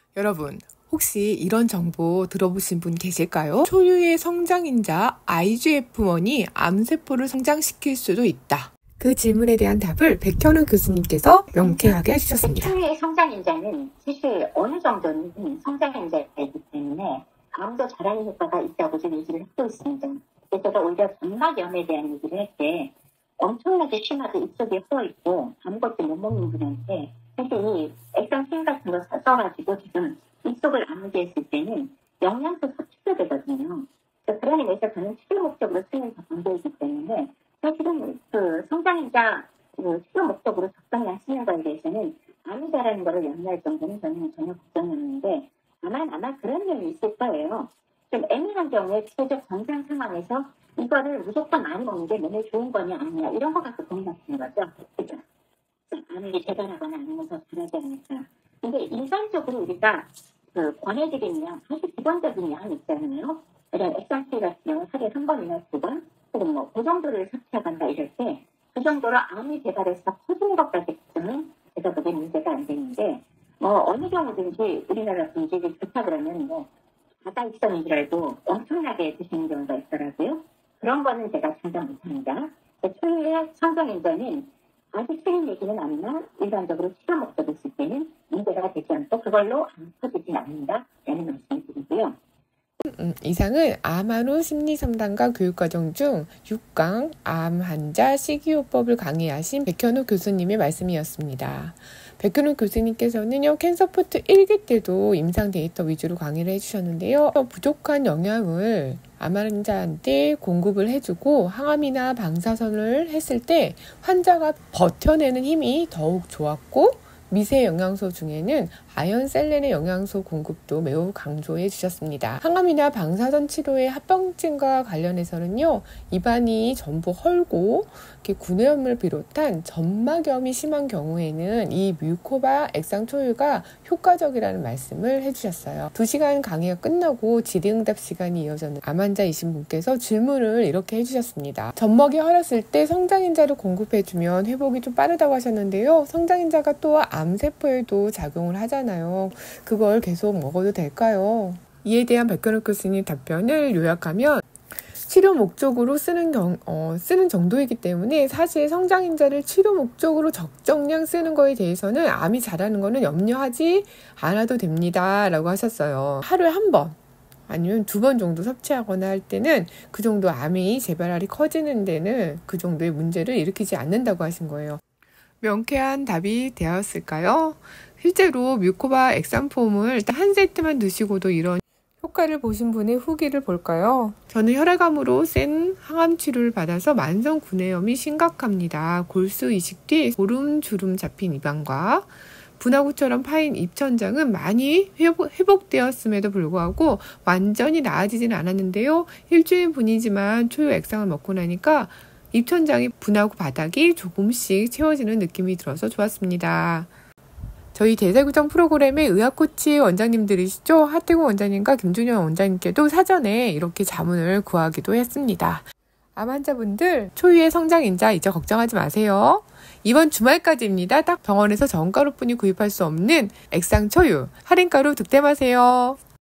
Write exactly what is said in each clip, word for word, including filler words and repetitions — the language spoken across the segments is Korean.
여러분, 혹시 이런 정보 들어보신 분 계실까요? 초유의 성장인자 아이지에프원이 암세포를 성장시킬 수도 있다. 그 질문에 대한 답을 백현우 교수님께서 명쾌하게 해주셨습니다. 초유의 성장인자는 사실 어느 정도는 성장인자이기 때문에 암도 자라는 효과가 있다고 좀 얘기를 하고 있습니다. 그래서 제가 오히려 점막염에 대한 얘기를 할 때 엄청나게 심하게 입속에 허있고 아무것도 못 먹는 분한테 사실 이 액상침 같은 거 써가지고 지금 입속을 아물게 했을 때는 영양소 섭취가 되거든요. 그런 의미에서 저는 치료 목적으로 쓰는 방법이기 때문에 사실은 그 성장인자 그 치료 목적으로 적당량 쓰는 거에 대해서는 암이 자라는 거를 염려할 정도는 저는 전혀 걱정이 없는데 다만 아마 그런 면이 있을 거예요. 좀 애매한 경우에 비교적 건강 상황에서 이거를 무조건 많이 먹는 게 몸에 좋은 거냐 아니냐 이런 거 갖고 고민하시는 거죠. 그죠? 암이 재발하거나 아니면 더 자라지 않을까. 근데 일반적으로 우리가 그 권해드리면 사실 기본적인 양 있잖아요. 이런 액상칠 같은 경우 하루에 한 번이나 두 번, 혹은 뭐 그 정도를 섭취하간다 이럴 때 그 정도로 암이 재발해서 커지는 것까지는 제가 보기엔 문제가 안 되는데 뭐 어느 경우든지 우리나라 분들이 좋다 그러면 뭐 바다 익선인 줄 알고 엄청나게 드시는 경우가 있더라고요. 그런 거는 제가 장담 못합니다. 초유의 성장인자는 아직 틀린 얘기는 아니나 일반적으로 치료 목적으로 쓸 때는 문제가 되지 않고 그걸로 안 커지진 않는다 라는 말씀을 드리고요. 음, 이상은 암한후 심리상담과 교육과정 중 육 강 암 환자 식이요법을 강의하신 백현우 교수님의 말씀이었습니다. 백현우 교수님께서는요, 캔서포트 일 기 때도 임상 데이터 위주로 강의를 해주셨는데요. 부족한 영양을 암 환자한테 공급을 해주고 항암이나 방사선을 했을 때 환자가 버텨내는 힘이 더욱 좋았고 미세 영양소 중에는 아연 셀렌의 영양소 공급도 매우 강조해 주셨습니다. 항암이나 방사선 치료의 합병증과 관련해서는요, 입안이 전부 헐고 구내염을 비롯한 점막염이 심한 경우에는 이 뮤코바 액상초유가 효과적이라는 말씀을 해주셨어요. 두 시간 강의가 끝나고 질의응답 시간이 이어졌는데 암 환자이신 분께서 질문을 이렇게 해주셨습니다. 점막이 헐었을 때 성장인자를 공급해주면 회복이 좀 빠르다고 하셨는데요. 성장인자가 또 암세포에도 작용을 하잖아요. 그걸 계속 먹어도 될까요? 이에 대한 백현우 교수님 답변을 요약하면 치료 목적으로 쓰는, 경, 어, 쓰는 정도이기 때문에 사실 성장인자를 치료 목적으로 적정량 쓰는 거에 대해서는 암이 자라는 거는 염려하지 않아도 됩니다 라고 하셨어요. 하루에 한 번 아니면 두 번 정도 섭취하거나 할 때는 그 정도 암이 재발알이 커지는 데는 그 정도의 문제를 일으키지 않는다고 하신 거예요. 명쾌한 답이 되었을까요? 실제로 뮤코바 액상폼을 일단 한 세트만 드시고도 이런 효과를 보신 분의 후기를 볼까요? 저는 혈액암으로 센 항암 치료를 받아서 만성 구내염이 심각합니다. 골수 이식 뒤 고름 주름 잡힌 입안과 분화구처럼 파인 입천장은 많이 회복, 회복되었음에도 불구하고 완전히 나아지진 않았는데요. 일주일분이지만 초유 액상을 먹고 나니까 입천장이 분화구 바닥이 조금씩 채워지는 느낌이 들어서 좋았습니다. 저희 대세구정 프로그램의 의학코치 원장님들이시죠. 하태구 원장님과 김준현 원장님께도 사전에 이렇게 자문을 구하기도 했습니다. 암 환자분들 초유의 성장인자 이제 걱정하지 마세요. 이번 주말까지입니다. 딱 병원에서 정가로뿐이 구입할 수 없는 액상초유 할인가로 득템하세요.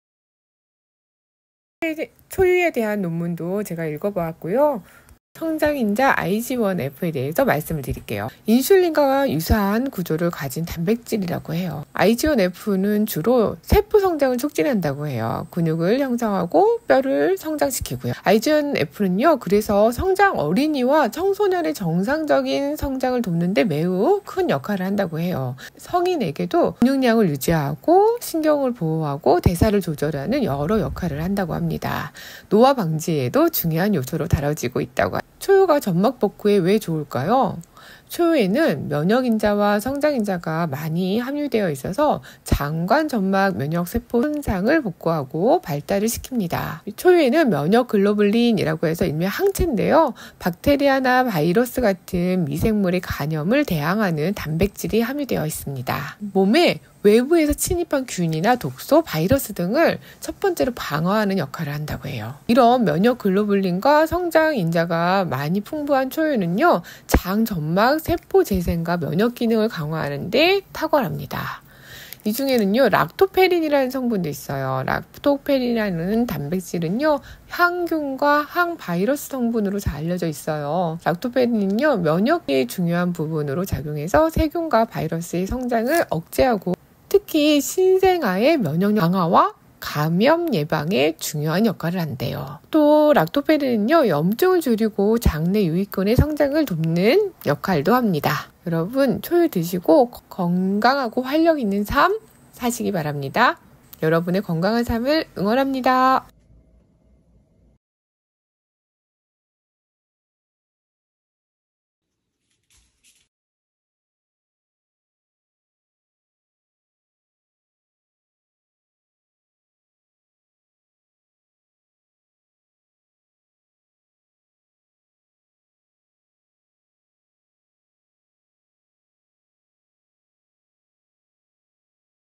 초유에 대한 논문도 제가 읽어보았고요. 성장인자 아이지원에프에 대해서 말씀을 드릴게요. 인슐린과 유사한 구조를 가진 단백질이라고 해요. 아이지원에프는 주로 세포 성장을 촉진한다고 해요. 근육을 형성하고 뼈를 성장시키고요. 아이지원에프는요, 그래서 성장 어린이와 청소년의 정상적인 성장을 돕는데 매우 큰 역할을 한다고 해요. 성인에게도 근육량을 유지하고 신경을 보호하고 대사를 조절하는 여러 역할을 한다고 합니다. 노화 방지에도 중요한 요소로 다뤄지고 있다고 합니다. 초유가 점막 복구에 왜 좋을까요? 초유에는 면역인자와 성장인자가 많이 함유되어 있어서 장관 점막 면역세포 손상을 복구하고 발달을 시킵니다. 초유에는 면역글로불린이라고 해서 일명 항체인데요. 박테리아나 바이러스 같은 미생물의 간염을 대항하는 단백질이 함유되어 있습니다. 몸에 외부에서 침입한 균이나 독소, 바이러스 등을 첫 번째로 방어하는 역할을 한다고 해요. 이런 면역 글로불린과 성장 인자가 많이 풍부한 초유는요, 장, 점막, 세포 재생과 면역 기능을 강화하는 데 탁월합니다. 이 중에는요, 락토페린이라는 성분도 있어요. 락토페린이라는 단백질은요, 항균과 항바이러스 성분으로 잘 알려져 있어요. 락토페린은요, 면역의 중요한 부분으로 작용해서 세균과 바이러스의 성장을 억제하고 특히 신생아의 면역력 강화와 감염 예방에 중요한 역할을 한대요. 또 락토페린은요, 염증을 줄이고 장내 유익균의 성장을 돕는 역할도 합니다. 여러분, 초유 드시고 건강하고 활력 있는 삶 사시기 바랍니다. 여러분의 건강한 삶을 응원합니다.